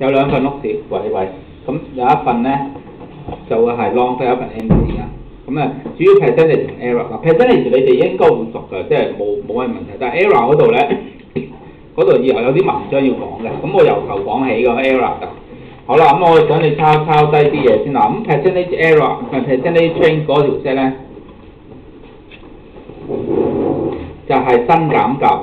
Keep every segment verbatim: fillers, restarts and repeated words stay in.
有兩份屋市，喂喂，咁有一份咧就會係 long tail，有一份 empty 啦。咁啊，主要 percentage 同 error 嗱 percentage 你哋應該會熟㗎，即係冇冇乜問題。但係 error 嗰度咧，嗰度以後有啲文章要講嘅，咁我由頭講起個 error 㗎。好啦，咁我想你抄抄低啲嘢先啦。咁 percentage error 同 percentage change 嗰條 set 咧，就係新減舊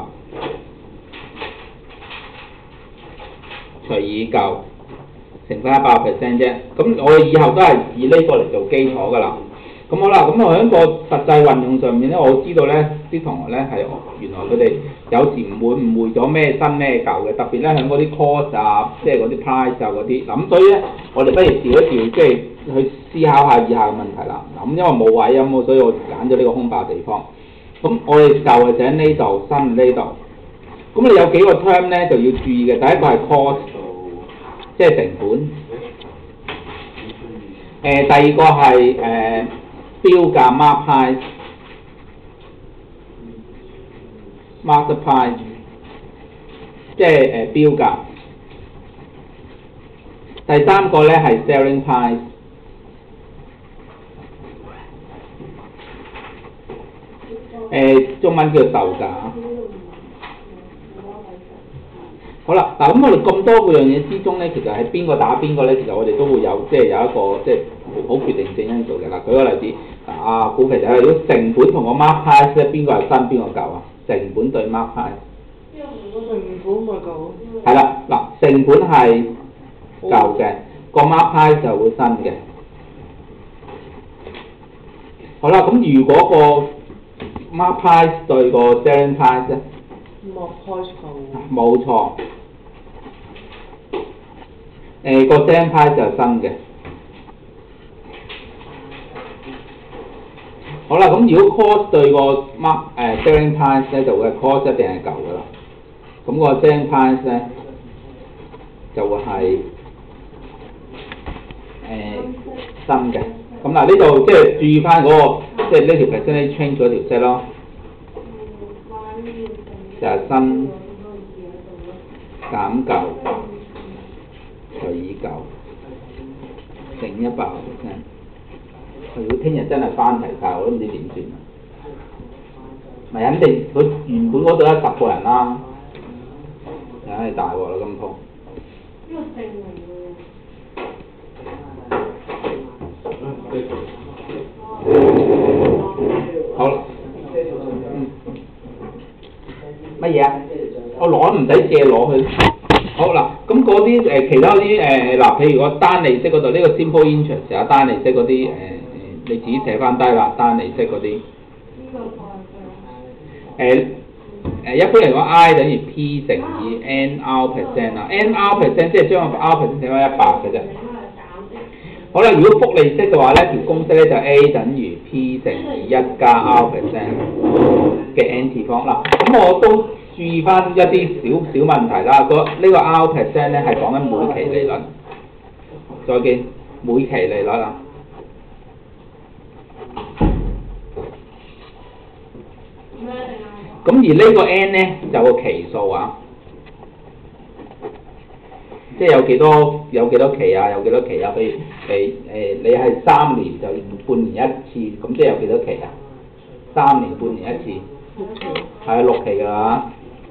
除以舊乘翻一百 percent 啫。咁我哋以後都係以呢個嚟做基礎㗎啦。咁好啦，咁我喺個實際運用上面咧，我知道咧啲同學咧係原來佢哋有時唔會誤會咗咩新咩舊嘅，特別咧喺嗰啲 cost 啊，即係嗰啲 price 啊嗰啲。咁所以咧，我哋不如調一調，即係去思考下以下嘅問題啦。咁因為冇位啊嘛，所以我揀咗呢個空白地方。咁我哋舊嘅就喺呢度，新呢度。咁你有幾個 term 咧就要注意嘅，第一個係 cost， 即係成本。誒、呃，第二個係誒。呃標價 mark price，market price， 即係誒、呃、標價。第三個咧係 selling price， 誒、呃、中文叫售價。好啦，嗱咁我哋咁多個樣嘢之中咧，其實係邊個打邊個咧？其實我哋都會有即係有一個即係好決定性因素嘅啦。舉個例子，啊股其實係如果成本同個 mark price 咧，邊個係新邊個舊啊？成本對 mark price。 成本咪舊。 係啦，嗱成本係舊嘅，個 mark price 就會新嘅。好啦，咁如果個 mark price 對個 selling price 咧？ mark price 舊。 冇錯。誒個 selling price 就係新嘅。好啦，咁如果 cost 對個 mark 誒 selling price 咧，就會係 cost 一定係舊噶啦。咁個 selling price 咧就會係誒新嘅。咁嗱呢度即係注意翻嗰個即係呢條 percentage change 嗰條 set 咯，就係新減舊除以舊乘一百 percent。如果聽日真係翻齊晒，我都唔知點算啊！咪肯定佢原本嗰度有十個人啦，梗係大鑊啦咁痛。呢個證明嘅。好啦。乜嘢啊？我攞唔使借攞去。好啦，咁嗰啲誒其他啲誒嗱，譬如個單利息嗰度，呢、這個 simple interest 啊，單利息嗰啲誒。你自己寫翻低啦，單利息嗰啲。誒誒，一般嚟講 I 等於 P 乘以 N R percent 啦 ，N R percent 即係將個 R percent 寫翻一百嘅啫。好啦，如果複利息嘅話咧，條公式咧就 A 等於 P 乘以一加 R percent 嘅 N 次方啦。咁我都注意翻一啲小小問題啦。個呢個 R percent 咧係講緊每期利率。再見，每期利率啊。咁而呢個 n 咧就個期數啊，即係有幾多有幾多期啊，有幾多期啊？譬如你誒、呃、你係三年就半年一次，咁即係有幾多期啊？三年半年一次，係啊六期㗎啦。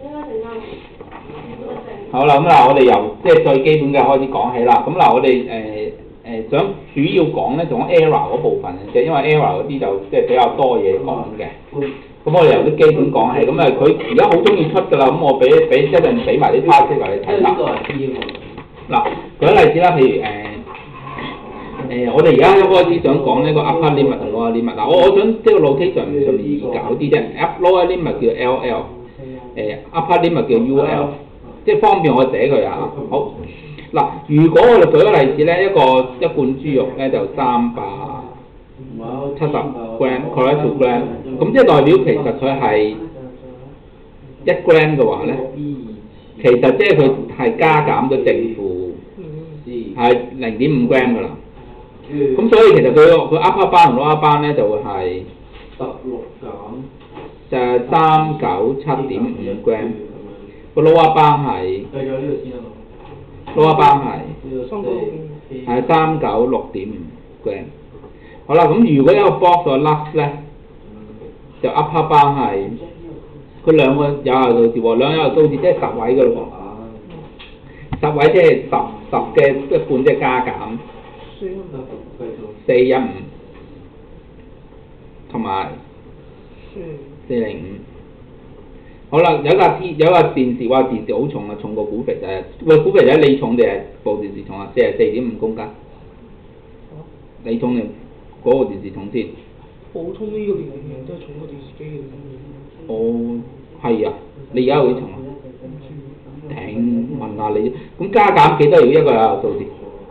好啦，咁嗱我哋由即係最基本嘅開始講起啦。咁嗱我哋誒誒想主要講咧，講 error 嗰部分嘅，因為 error 嗰啲就即係比較多嘢講嘅。咁我哋由啲基本講起，咁啊佢而家好中意出㗎啦，咁我俾俾一陣俾埋啲 task 嚟你睇啦。嗱，舉個例子啦，譬如誒誒、呃呃，我哋而家一開始想講呢個 upper limit 同 lower limit。嗱，我我想即係個 notation 上面易搞啲啫 ，lower limit 叫 L L， 誒 upper limit 叫 U L， 即係方便我寫佢啊。好，嗱，如果我哋舉個例子咧，一個一罐豬肉咧就三百七十 gram，correct to gram， 咁即係代表其實佢係一 gram 嘅話咧，其實即係佢係加減咗正負係零點五 gram 㗎啦。咁所以其實佢佢 upper 班同 lower 班咧就會係十六減就係三九七點五 gram，個 lower 班係計咗呢個先啊 lower bound 係三九六點係三九六點五 gram。好啦，咁如果有個 box 個 lux 咧，就 upper bound 係佢兩個有效數字喎，兩個有效數字即係十位嘅咯喎，十位即係十十嘅一半即係加減四一五，同埋四零五。好啦，有架有架電視話電視好重啊，重過股肥仔。喂，股肥仔你重定係部電視重啊？四十四點五公斤。你重定嗰個電視重先？ 普通呢個年齡都係重過電視機嘅。 哦，係啊，你而家有幾重啊？頂，問下你，咁加減幾多？如果一個有效數字？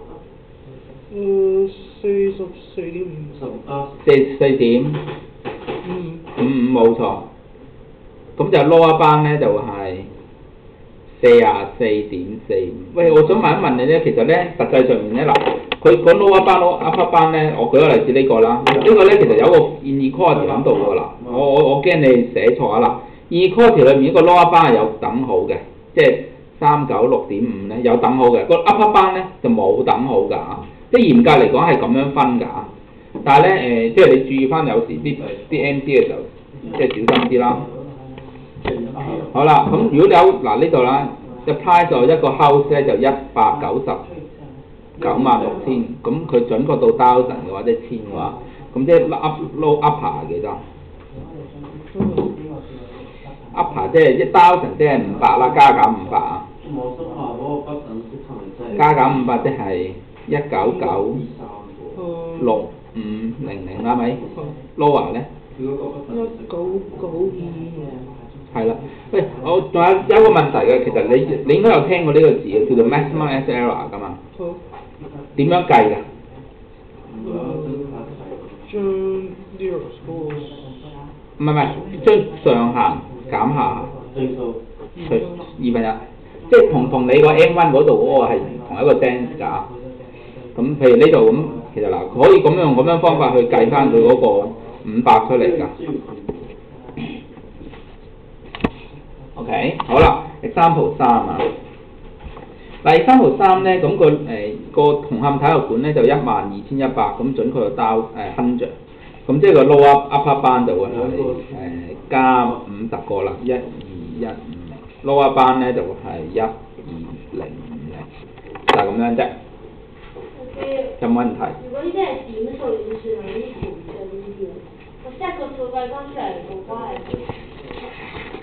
誒，四十四點五。 四四點五五五冇錯。咁就 lower bound 咧就係四十四點四五。喂，我想問一問你咧，其實咧實際上面咧嗱，佢講 lower bound、upper bound 咧，我舉個例子呢個啦，呢個咧其實有個 inequality 喺度㗎啦。我我我驚你寫錯啊啦。inequality 裏面呢個 lower bound 係有等號嘅，即係三九六點五咧有等號嘅，個 upper bound 咧就冇等號㗎。即係嚴格嚟講係咁樣分㗎。但係咧誒，即係你注意翻有時啲啲 M C 嘅時候，即係小心啲啦。好啦，咁如果你有嗱呢度啦 ，apply 咗一個 house 咧就一百九十九萬六千，咁佢準確到 thousand 嘅話，即係千嘅話，咁即係 up low upper 係幾多 ？upper 即係一 thousand 即係五百啦，加減五百啊。加減五百即係一九九六五零零啱咪 ？lower 咧？一九九二。 係啦，喂，我仲有有一個問題嘅，其實你你應該有聽過呢個字嘅，叫做 maximum S error 㗎嘛。好。點樣計㗎？ 將呢個唔係唔係，將上限減下，除二分一，即係同同你個 M 一 嗰度嗰個係同一個 dense 㗎。咁譬如呢度咁，其實嗱，可以咁樣用咁樣方法去計翻佢嗰個五百出嚟㗎。OK， 好啦 ，example 三啊。嗱 example 三咧，咁個誒個紅磡體育館咧就一萬二千一百，咁準確就到誒 hundred，咁即係個 lower upper bound 就會係誒加五十個啦，一二一五 ，lower bound 咧就會係一二零五零，就係咁樣啫。有冇問題？ 如果呢啲係點數嚟算係呢啲圖上呢啲，我 set 個數計翻出嚟，我翻嚟。